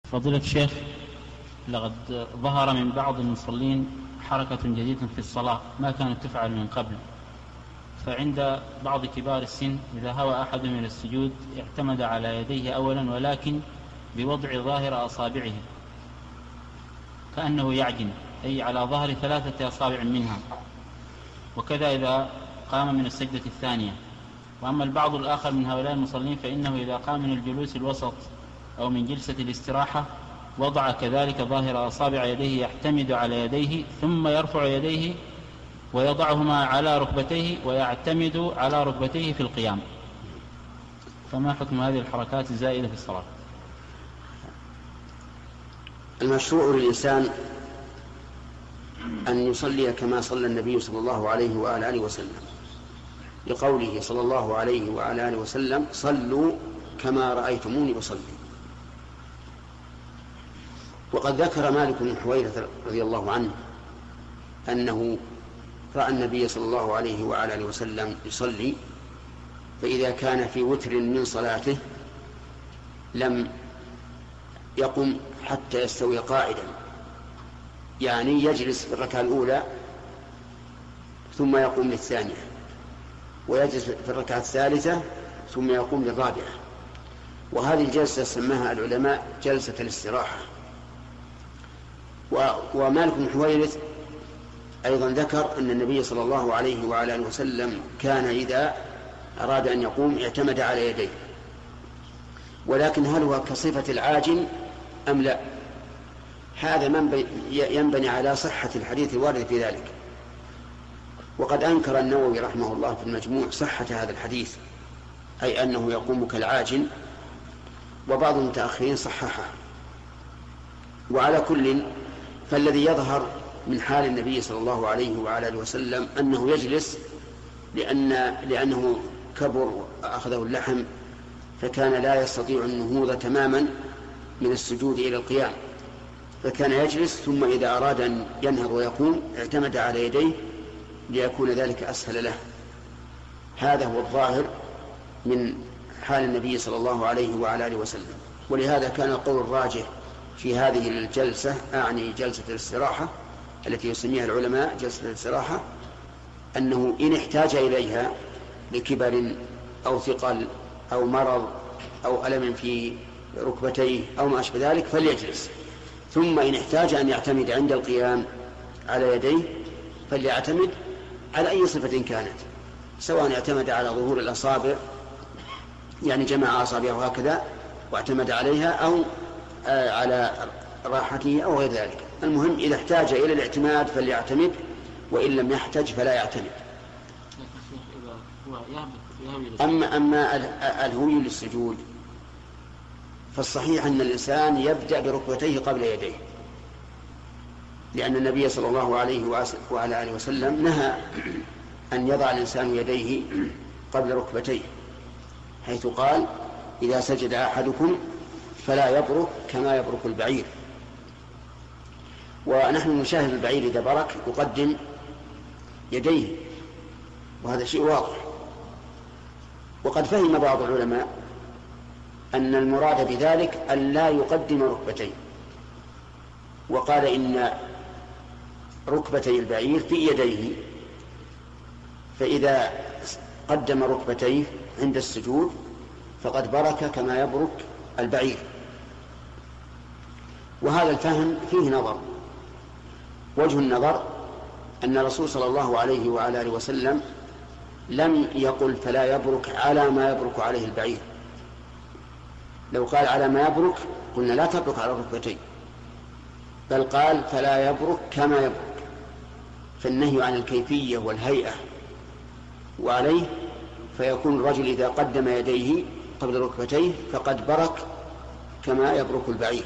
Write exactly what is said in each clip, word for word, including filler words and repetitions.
فضيلة الشيخ، لقد ظهر من بعض المصلين حركة جديدة في الصلاة ما كانت تفعل من قبل، فعند بعض كبار السن إذا هوى أحدهم إلى السجود اعتمد على يديه أولا ولكن بوضع ظاهر أصابعه كأنه يعجن، أي على ظهر ثلاثة أصابع منها، وكذا إذا قام من السجدة الثانية. وأما البعض الآخر من هؤلاء المصلين فإنه إذا قام من الجلوس الوسط أو من جلسة الاستراحة وضع كذلك ظاهر أصابع يديه يعتمد على يديه ثم يرفع يديه ويضعهما على ركبتيه ويعتمد على ركبتيه في القيام، فما حكم هذه الحركات الزائدة في الصلاة؟ المشروع للإنسان أن يصلي كما صلى النبي صلى الله عليه وآله وسلم، لقوله صلى الله عليه وآله وسلم: صلوا كما رأيتموني أصلي. وقد ذكر مالك بن حويرث رضي الله عنه أنه رأى النبي صلى الله عليه وآله وسلم يصلي، فإذا كان في وتر من صلاته لم يقم حتى يستوي قاعدا، يعني يجلس في الركعة الأولى ثم يقوم للثانية، ويجلس في الركعة الثالثة ثم يقوم للرابعة. وهذه الجلسة سماها العلماء جلسة الاستراحة. ومالك بن حويرث أيضا ذكر أن النبي صلى الله عليه وآله وسلم كان إذا أراد أن يقوم اعتمد على يديه، ولكن هل هو كصفة العاجن أم لا؟ هذا ينبني على صحة الحديث الوارد في ذلك. وقد أنكر النووي رحمه الله في المجموع صحة هذا الحديث، أي أنه يقوم كالعاجن، وبعض المتأخرين صححه. وعلى كل فالذي يظهر من حال النبي صلى الله عليه وآله وسلم أنه يجلس لأن لأنه كبر أخذه اللحم، فكان لا يستطيع النهوض تماما من السجود إلى القيام، فكان يجلس ثم إذا أراد أن ينهض ويقوم اعتمد على يديه ليكون ذلك أسهل له. هذا هو الظاهر من حال النبي صلى الله عليه وآله وسلم. ولهذا كان القول الراجح في هذه الجلسة، أعني جلسة الاستراحة التي يسميها العلماء جلسة الاستراحة، أنه إن احتاج إليها لكبر أو ثقل أو مرض أو ألم في ركبتيه أو ما أشبه ذلك فليجلس، ثم إن احتاج أن يعتمد عند القيام على يديه فليعتمد على أي صفة كانت، سواء اعتمد على ظهور الأصابع يعني جمع أصابعه هكذا واعتمد عليها، أو على راحته أو غير ذلك. المهم إذا احتاج إلى الاعتماد فليعتمد، وإن لم يحتج فلا يعتمد. أما, أما الهوي للسجود فالصحيح أن الإنسان يبدأ بركبتيه قبل يديه، لأن النبي صلى الله عليه وعلى آله وسلم نهى أن يضع الإنسان يديه قبل ركبتيه، حيث قال: إذا سجد أحدكم فلا يبرك كما يبرك البعير. ونحن نشاهد البعير إذا برك يقدم يديه، وهذا شيء واضح. وقد فهم بعض العلماء أن المراد بذلك أن لا يقدم ركبتيه، وقال إن ركبتي البعير في يديه، فإذا قدم ركبتيه عند السجود فقد برك كما يبرك البعير. وهذا الفهم فيه نظر. وجه النظر أن الرسول صلى الله عليه وآله وسلم لم يقل فلا يبرك على ما يبرك عليه البعير. لو قال على ما يبرك قلنا لا تبرك على الركبتين، بل قال فلا يبرك كما يبرك، فالنهي عن الكيفية والهيئة. وعليه فيكون الرجل إذا قدم يديه قبل ركبتيه فقد برك كما يبرك البعير.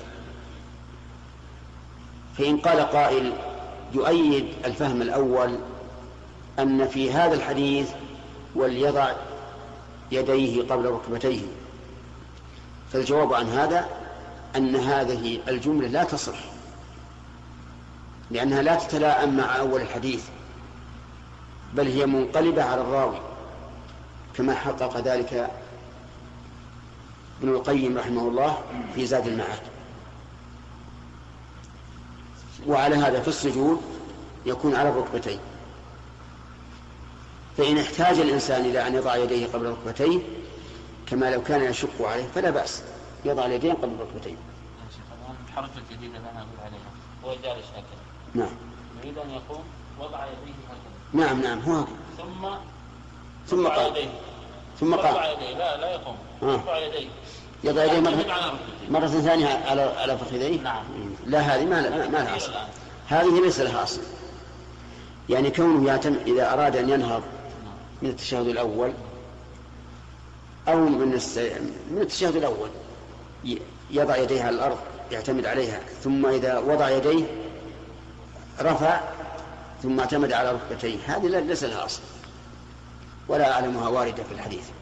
فإن قال قائل يؤيد الفهم الأول أن في هذا الحديث وليضع يديه قبل ركبتيه، فالجواب عن هذا أن هذه الجملة لا تصح، لأنها لا تتلائم مع أول الحديث، بل هي منقلبة على الراوي، كما حقق ذلك ابن القيم رحمه الله في زاد المعاد. وعلى هذا في السجود يكون على الركبتين. فإن احتاج الإنسان إلى أن يضع يديه قبل ركبتيه كما لو كان يشق عليه فلا بأس، يضع اليدين قبل الركبتين. الحركة الجديدة اللي أنا أقول عليها هو جالس هكذا. نعم. يريد أن يقوم وضع يديه هكذا. نعم نعم هو هكذا. ثم ثم قام. ثم قام. لا لا يقوم. يضع يديه. يضع يديه مرة, مرة ثانية على على فخذيه. نعم. لا هذه ما ما لها أصل. هذه ليس لها أصل. يعني كونه يعتم إذا أراد أن ينهض من التشهد الأول أو من الس... من التشهد الأول يضع يديه على الأرض يعتمد عليها، ثم إذا وضع يديه رفع ثم اعتمد على ركبتيه، هذه ليس لها أصل ولا أعلمها واردة في الحديث.